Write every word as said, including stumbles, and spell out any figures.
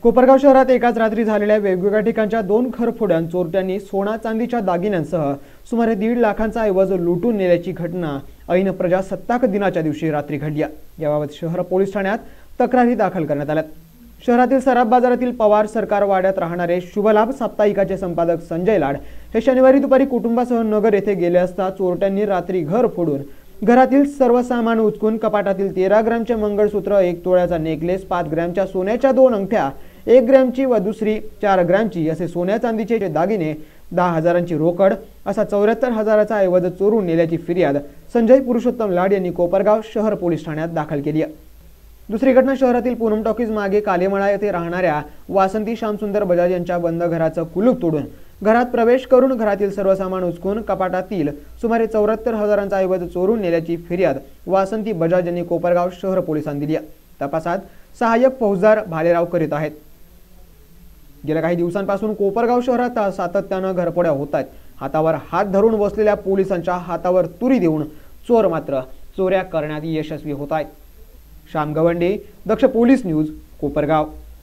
कोपरगाव शहरात एकाच रात्री झालेल्या वेगवेगळ्या ठिकाणच्या दोन घरफोड्यांत चोरट्यांनी सोना चांदीच्या दागिन्यांसह सुमारे दीड लाखांचा ऐवज लुटून नेल्याची घटना ऐन प्रजासत्ताक दिनाच्या दिवशी रात्री घडली। याबाबत शहर पोलीस ठाण्यात तक्रारी दाखल करण्यात आल्या। शहरातील सराफ बाजारातील पवार सरकार वाड्यात राहणारे शुभलाभ साप्ताहिकाचे संपादक संजय लाड हे शनिवारी दुपारी कुटुंबासह नगर येथे गेले असता चोरट्यांनी रात्री घर फोडून घरातील सर्व सामान उचकून कपाटातील तेरा ग्रॅमचे मंगळसूत्र, एक तोळ्याचा नेकलेस, पाच ग्रॅमच्या सोन्याच्या दोन अंगठ्या, एक ग्रॅमची व दुसरी चार ग्रॅमची असे सोन्या चांदीचे दागिने, दहा हजारांची रोकड असा चौऱ्याहत्तर हजाराचा ऐवज चोरून नेल्याची फिर्याद संजय पुरुषोत्तम लाड यांनी कोपरगाव शहर पोलीस ठाण्यात दाखल केली आहे। दुसरी घटना शहरातील पूनम टॉकीज मागे कालेमळा येथे राहणाऱ्या वासंती श्यामसुंदर बजाज यांच्या बंद घराचं कुलूप तोडून घरात प्रवेश करून घरातील सर्व सामान उचकून कपाटातील सुमारे चौऱ्याहत्तर हजारांचा ऐवज चोरून नेल्याची फिर्याद वासंती बजाज यांनी कोपरगाव शहर पोलिसांनी दिली आहे। तपासात सहाय्यक फौजदार भालेराव करीत आहेत। गेल्या काही दिवसांपासून कोपरगाव शहरात सातत्याने घरफोड्या होत आहेत। हातावर हात धरून बसलेल्या पोलिसांच्या हातावर तुरी देऊन चोर मात्र चोऱ्या करण्यात यशस्वी होत आहेत। Shyam Gawande, Daksh police news, Kopargaon.